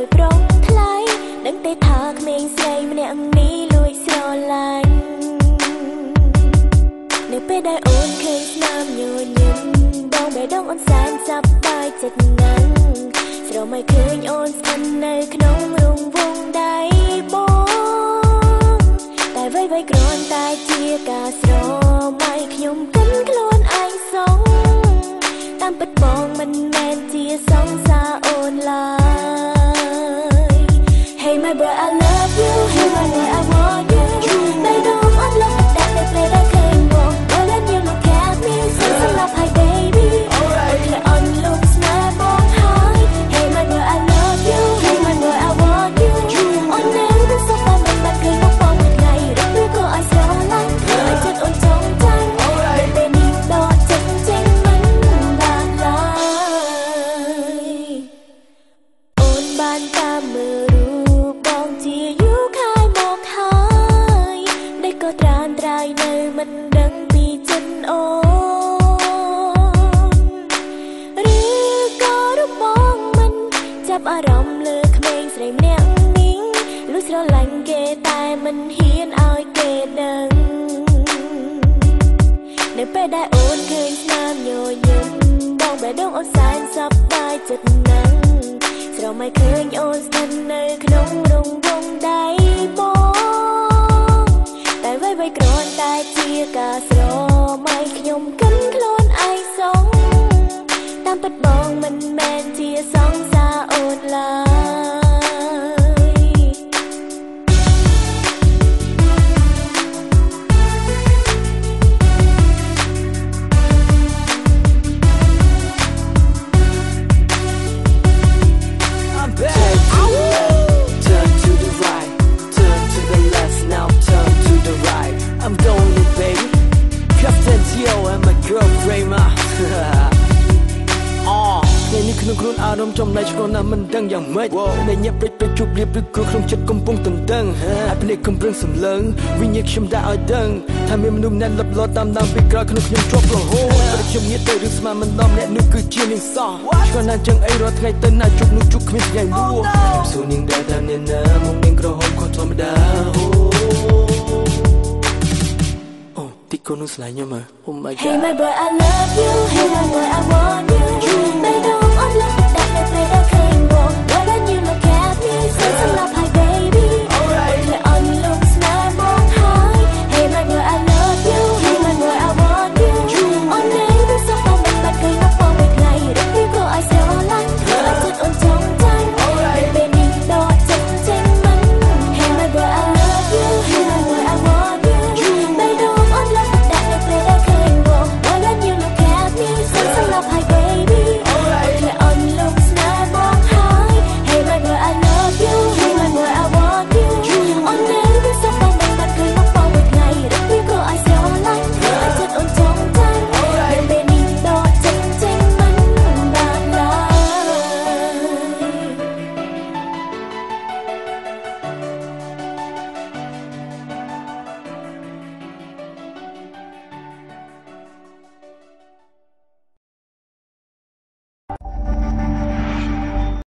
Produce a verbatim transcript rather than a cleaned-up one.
មួយប្រុងថ្លៃដឹងទេថាក្មេងស្រីម្នាក់នេះលួចស្រឡាញ់នៅពេលដែលអូនឃើញស្នាមញញឹមបងបេះដូងអូនសែនសប្បាយចិត្តណាស់ស្រមៃឃើញអូនស្ថិតនៅក្នុងរង្វង់ដៃបងតែអ្វីៗគ្រាន់តែជាការស្រមៃខ្ញុំគិតខ្លួនឯងសងតាមពិតបងមិនមែនជាសង្សារអូនឡើយ Hey my boy I love you Hey my boy I want you តែដងអត់លក់តែតែពេលដែលឃើញបង Well then you look at me សុំសម្រាប់ Hi baby អូនឃើញអន់លងស្នេហ៍បងហើយ Hey my boy I love you Hey my boy I want you អូននឹងទៅសុខតែមិនបានឃើញមកបងមួយថ្ងៃឬគឺក៏ឲ្យស្រឡាញ់ឲ្យចិត្តអូនចង់ចាញ់ពេលនេះដកចិត្តចេញមិនបានឡើយអូនបានតាមមើលរូបបងជាយូរខែមកហើយដែលក៏ត្រានត្រៃនៅមិនដឹងពីចិត្តអូនឬក៏រូបបងមិនចាប់អារម្មណ៍លើក្មេងស្រីម្នាក់នេះលុះស្រឡាញ់គេតែមិនហ៊ានឲ្យគេដឹងនៅពេលដែលអូនឃើញស្នាមញញឹមបងបេះដូងអូនសែនសប្បាយចិត្តណាស់ស្រមៃឃើញអូនស្ថិតនៅក្នុងរង្វង់ដៃបងតែអ្វីៗគ្រាន់តែជាការស្រមៃខ្ញុំគិតខ្លួនឯងសងតាមពិតបងមិនមែនជាសង្សារអូនឡើយក្នុងខ្លួនអារម្មណ៍ចំណាយឆ្ងល់ណាស់មិនដឹងយ៉ាងម៉េចដែលញាក់ព្រិចព្រិចជួបរៀបឬក៏ក្នុងចិត្តកំពុងតន្ទឹងហើយភ្នែកកំប្រឹងសម្លឹងវិញ្ញាណខ្ញុំដាក់ឲ្យដឹងថាមានមនុស្សណែនលប់លោតាមដានពីក្រោយក្នុងខ្ញុំជាប់រហូតតែខ្ញុំងាកទៅឬស្មានមិនដំអ្នកនោះគឺជានាងសោះឆ្ងល់ណាស់ចឹងអីរាល់ថ្ងៃទៅណាជួបនោះជួបគ្មានថ្ងៃលួសួរនាងដែរថានាងណាមកនាងក្រហមខុសធម្មតាអូទីកូននោះស្លាញ់ខ្ញុំហ៎ Oh my god Hey my boy I love you